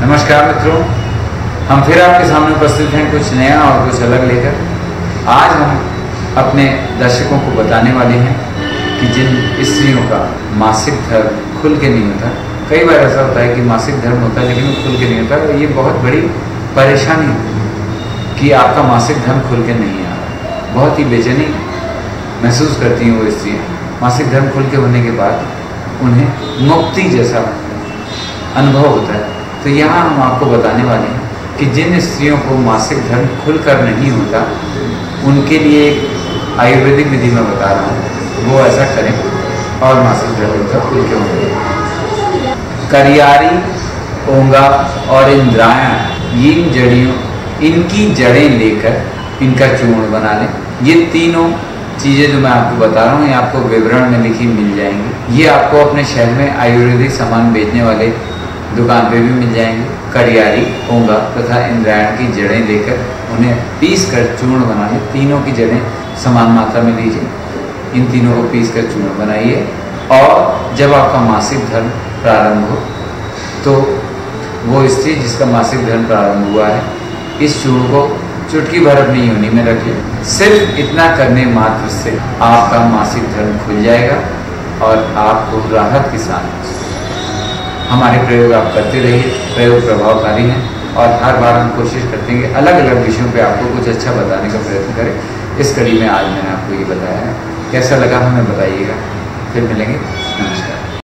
नमस्कार मित्रों, हम फिर आपके सामने उपस्थित हैं कुछ नया और कुछ अलग लेकर। आज हम अपने दर्शकों को बताने वाले हैं कि जिन स्त्रियों का मासिक धर्म खुल के नहीं होता, कई बार ऐसा होता है कि मासिक धर्म होता है लेकिन वो खुल के नहीं होता, और ये बहुत बड़ी परेशानी है कि आपका मासिक धर्म खुल के नहीं आ रहा। बहुत ही बेचैनी महसूस करती हैं वो स्त्रियाँ। मासिक धर्म खुल के होने के बाद उन्हें मुक्ति जैसा अनुभव होता है। तो यहाँ हम आपको बताने वाले हैं कि जिन स्त्रियों को मासिक धर्म खुलकर नहीं होता, उनके लिए एक आयुर्वेदिक विधि मैं बता रहा हूँ, वो ऐसा करें और मासिक धर्म उनका खुल के होंगे। करियारी, ओंगा और इंद्रायण, ये इनकी जड़ें लेकर इनका चूर्ण बना लें। ये तीनों चीज़ें जो मैं आपको बता रहा हूँ, ये आपको विवरण में लिखी मिल जाएंगी। ये आपको अपने शहर में आयुर्वेदिक सामान बेचने वाले दुकान पे भी मिल जाएंगे। करियारी, ओंगा तथा इंद्रायण की जड़ें लेकर उन्हें पीस कर चूर्ण बना लें। तीनों की जड़ें समान मात्रा में लीजिए, इन तीनों को पीस कर चूर्ण बनाइए। और जब आपका मासिक धर्म प्रारंभ हो तो वो स्त्री जिसका मासिक धर्म प्रारंभ हुआ है, इस चूर्ण को चुटकी भर अपनी योनि में रखिए। सिर्फ इतना करने मात्र से आपका मासिक धर्म खुल जाएगा और आपको राहत के साथ हमारे प्रयोग आप करते रहिए। प्रयोग प्रभावकारी हैं और हर बार हम कोशिश करते हैं कि अलग अलग विषयों पे आपको कुछ अच्छा बताने का प्रयत्न करें। इस कड़ी में आज मैंने आपको ये बताया है, कैसा लगा हमें बताइएगा। फिर मिलेंगे, नमस्कार।